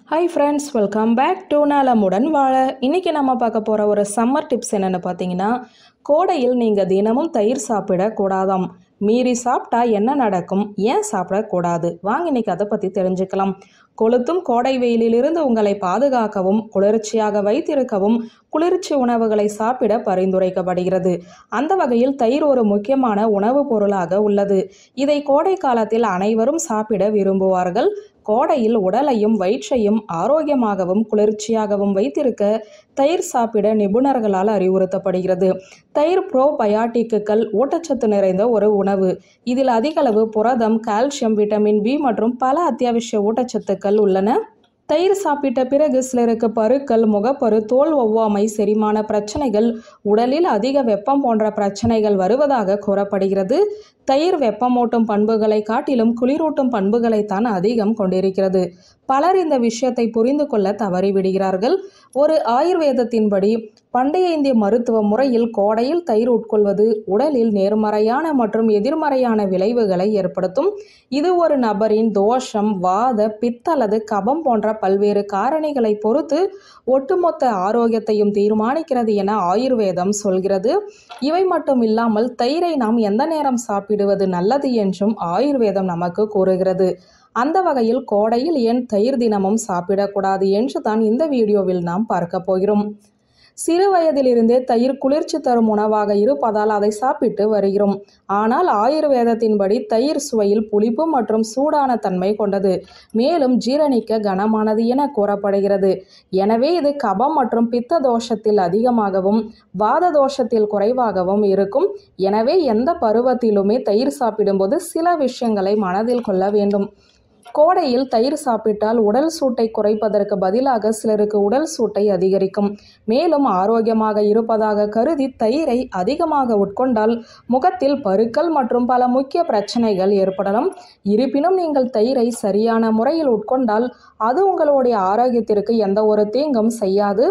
Hi friends, welcome back to நலமுடன் வாழ. இன்றைக்கி நம்ம பார்க்க போகிற ஒரு சம்மர் டிப்ஸ் என்னென்னு பார்த்தீங்கன்னா, கோடையில் நீங்கள் தினமும் தயிர் சாப்பிடக்கூடாதாம். மீறி சாப்பிட்டா என்ன நடக்கும், ஏன் சாப்பிடக்கூடாது, வாங்க இன்றைக்கி அதை பற்றி தெரிஞ்சுக்கலாம். கொளுத்தும் கோடை வெயிலிலிருந்து உங்களை பாதுகாக்கவும் குளிர்ச்சியாக வைத்திருக்கவும் குளிர்ச்சி உணவுகளை சாப்பிட பரிந்துரைக்கப்படுகிறது. அந்த வகையில் தயிர் ஒரு முக்கியமான உணவுப் பொருளாக உள்ளது. இதை கோடை காலத்தில் அனைவரும் சாப்பிட விரும்புவார்கள். கோடையில் உடலையும் வயிற்றையும் ஆரோக்கியமாகவும் குளிர்ச்சியாகவும் வைத்திருக்க தயிர் சாப்பிட நிபுணர்களால் அறிவுறுத்தப்படுகிறது. தயிர் ப்ரோபயாட்டிக்குகள் ஊட்டச்சத்து நிறைந்த ஒரு உணவு. இதில் அதிகளவு புரதம், கால்சியம், விட்டமின் பி மற்றும் பல அத்தியாவசிய ஊட்டச்சத்துக்கள் உள்ளன. தயிர் சாப்பிட்ட பிறகு சிலருக்கு பருக்கள், முகப்பரு, தோல் ஒவ்வாமை, செரிமான பிரச்சனைகள், உடலில் அதிக வெப்பம் போன்ற பிரச்சனைகள் வருவதாக கூறப்படுகிறது. தயிர் வெப்பமூட்டும் பண்புகளை காட்டிலும் குளிரூட்டும் பண்புகளைத்தான் அதிகம் கொண்டிருக்கிறது. பலர் இந்த விஷயத்தை புரிந்து கொள்ள தவறிவிடுகிறார்கள். ஒரு ஆயுர்வேதத்தின்படி பண்டைய இந்திய மருத்துவ முறையில் கோடையில் தயிர் உட்கொள்வது உடலில் நேர்மறையான மற்றும் எதிர்மறையான விளைவுகளை ஏற்படுத்தும். இது ஒரு நபரின் தோஷம், வாத, பித்த அல்லது கபம் போன்ற பல்வேறு காரணிகளை பொறுத்து ஒட்டுமொத்த ஆரோக்கியத்தையும் தீர்மானிக்கிறது என ஆயுர்வேதம் சொல்கிறது. இவை மட்டும் இல்லாமல் தயிரை நாம் எந்த நேரம் சாப்பிடுவது நல்லது என்றும் ஆயுர்வேதம் நமக்கு கூறுகிறது. அந்த வகையில் கோடையில் ஏன் தயிர் தினமும் சாப்பிடக்கூடாது என்று தான் இந்த வீடியோவில் நாம் பார்க்க போகிறோம். சிறு வயதிலிருந்தே தயிர் குளிர்ச்சி தரும் உணவாக இருப்பதால் அதை சாப்பிட்டு வருகிறோம். ஆனால் ஆயுர்வேதத்தின்படி தயிர் சுவையில் புளிப்பு மற்றும் சூடான தன்மை கொண்டது, மேலும் ஜீரணிக்க கனமானது என கூறப்படுகிறது. எனவே இது கபம் மற்றும் பித்த தோஷத்தில் அதிகமாகவும் வாத தோஷத்தில் குறைவாகவும் இருக்கும். எனவே எந்த பருவத்திலுமே தயிர் சாப்பிடும்போது சில விஷயங்களை மனதில் கொள்ள வேண்டும். கோடையில் தயிர் சாப்பிட்டால் உடல் சூட்டை குறைப்பதற்கு பதிலாக சிலருக்கு உடல் சூட்டை அதிகரிக்கும். மேலும் ஆரோக்கியமாக இருப்பதாக கருதி தயிரை அதிகமாக உட்கொண்டால் முகத்தில் பருக்கள் மற்றும் பல முக்கிய பிரச்சனைகள் ஏற்படலாம். இருப்பினும் நீங்கள் தயிரை சரியான முறையில் உட்கொண்டால் அது உங்களுடைய ஆரோக்கியத்திற்கு எந்த ஒரு தீங்கும் செய்யாது.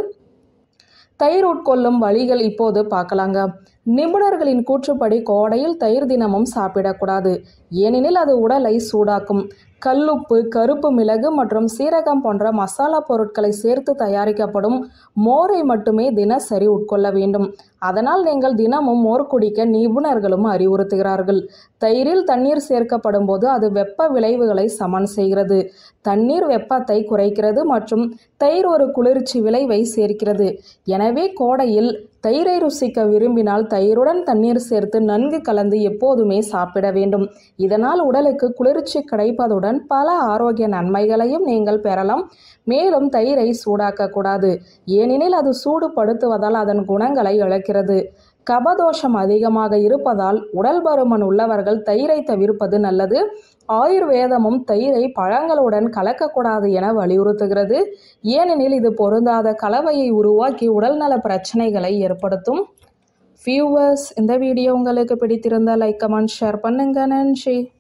தயிர் உட்கொள்ளும் வழிகள் இப்போது பார்க்கலாங்க. நிபுணர்களின் கூற்றுப்படி கோடையில் தயிர் தினமும் சாப்பிடக்கூடாது, ஏனெனில் அது உடலை சூடாக்கும். கல்லுப்பு, கருப்பு மிளகு மற்றும் சீரகம் போன்ற மசாலா பொருட்களை சேர்த்து தயாரிக்கப்படும் மோரை மட்டுமே தினசரி உட்கொள்ள வேண்டும். அதனால் நீங்கள் தினமும் மோர் குடிக்க நிபுணர்களும் அறிவுறுத்துகிறார்கள். தயிரில் தண்ணீர் சேர்க்கப்படும் போது அது வெப்ப விளைவுகளை சமன் செய்கிறது. தண்ணீர் வெப்பத்தை குறைக்கிறது மற்றும் தயிர் ஒரு குளிர்ச்சி விளைவை சேர்க்கிறது. எனவே கோடையில் தயிரை ருசிக்க விரும்பினால் தயிருடன் தண்ணீர் சேர்த்து நன்கு கலந்து எப்போதுமே சாப்பிட வேண்டும். இதனால் உடலுக்கு குளிர்ச்சி கிடைப்பதுடன் பல ஆரோக்கிய நன்மைகளையும் நீங்கள் பெறலாம். மேலும் தயிரை சூடாக்கக்கூடாது, ஏனெனில் அது சூடுபடுத்துவதால் அதன் குணங்களை இழக்கிறது. கபதோஷம் அதிகமாக இருப்பதால் உடல் பருமன் உள்ளவர்கள் தயிரை தவிர்ப்பது நல்லது. ஆயுர்வேதமும் தயிரை பழங்களுடன் கலக்கக்கூடாது என வலியுறுத்துகிறது, ஏனெனில் இது பொருந்தாத கலவையை உருவாக்கி உடல்நல பிரச்சனைகளை ஏற்படுத்தும். வியூவர்ஸ், இந்த வீடியோ உங்களுக்கு பிடித்திருந்தால் லைக், கமெண்ட், ஷேர் பண்ணுங்க. நன்றி.